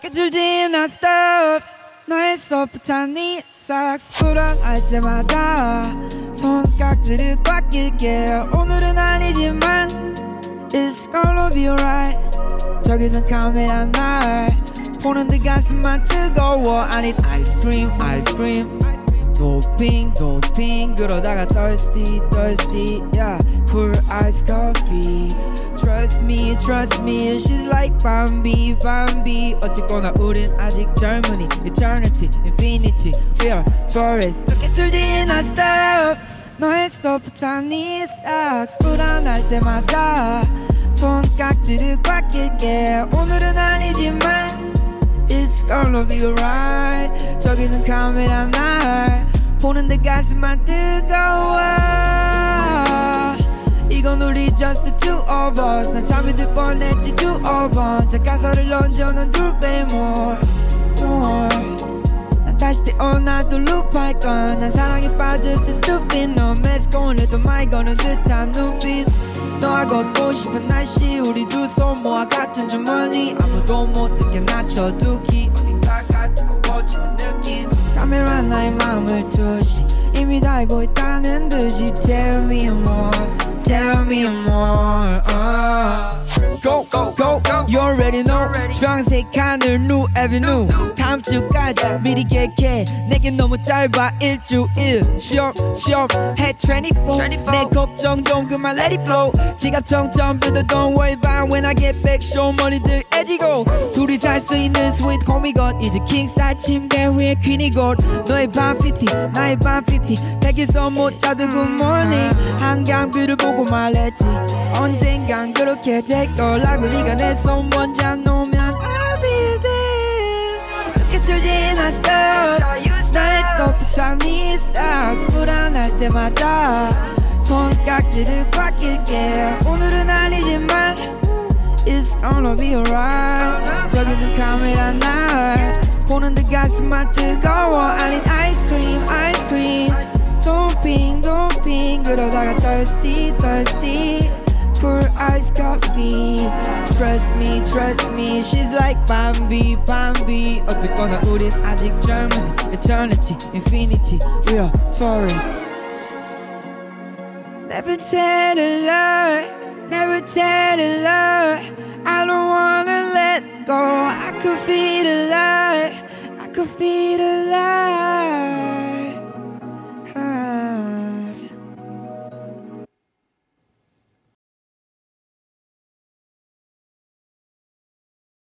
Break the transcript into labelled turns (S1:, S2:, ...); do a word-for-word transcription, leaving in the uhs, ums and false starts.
S1: 줄진 나 stop 너의 소프트한 네 삭스 불안할 때마다 손깍지를 꽉 낄게 오늘은 아니지만 It's gonna be alright 적외선 카메라 날 보는데 가슴만 뜨거워 I need ice cream ice cream 도핑 도핑 그러다가 thirsty thirsty yeah cool ice coffee Trust me trust me she's like Bambi Bambi 어쨌거나 우린 아직 젊은이 Eternity infinity we are tourists 그렇게 줄진 나 stop 너의 소프트한 네 삭스 불안할 때마다 손깍지를 꽉 낄게 오늘은 아니지만 It's gonna be alright 적외선 카메라 날 보는데 가슴만 뜨거워 이건 우리 just the two of us 난 잠이 들 뻔했지 two of us 저 가사를 얹어 넌 two way more more 난 다시 태어나도 룹할걸 난 사랑에 빠졌을 stupid 너 매스고 오늘도 말 거는 듯한 눈빛 너와 걷고 싶은 날씨 우리 두 손 모아 같은 주머니 아무도 못 듣게 낮춰두기 어딘가 가두고워지는 느낌 카메라 나의 마음을 투시 이미 다 알고 있다는 듯이 Tell me more Tell me more uh. Go go go You already know 주황색 하늘 New Avenue 다음 주까지 미리 계획해 내겐 너무 짧아 일주일 쉬엄 쉬엄 해 twenty-four 내 걱정 좀 그만 let it flow 지갑 청점 뜯어 don't worry about when I get back show 머리들 애지고 둘이 살 수 있는 sweet 코미것 이제 king size 침대 위에 퀸이 곧 너의 밤 피티 나의 밤 피티 댁에서 못 자도 good morning 한강뷰를 보고 말했지 언젠간 그렇게 될 거라고 네가 내 손 먼저 놓으면 I'll be there 그렇게 줄진 나 stop 나의 소프트한 네 삭스 불안할 때마다 손깍지를 꽉 낄게 오늘은 아니지만 It's gonna be alright 적외선 카메라 날 보는데 가슴만 뜨거워 I need ice cream ice cream 도핑 도핑 그러다가 thirsty thirsty Cool ice coffee Trust me trust me She's like Bambi Bambi 어쨌거나 우린 아직 젊은이 Eternity infinity We are tourists Never tell a lie Never tell a lie